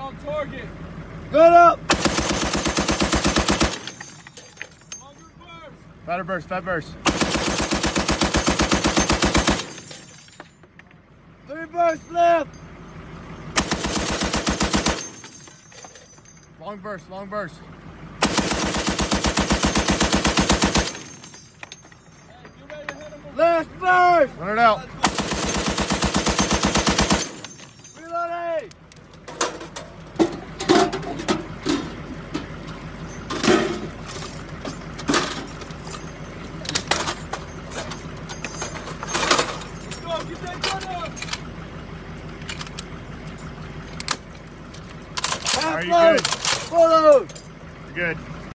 on target. Good up. Longer burst. Fatter burst, fat burst. 3 bursts left. Long burst, long burst. Hey, get ready to hit him. Last burst. Run it out. Reloading. Let's go, get that gun up. Are Half you load. good? Full load. You're good.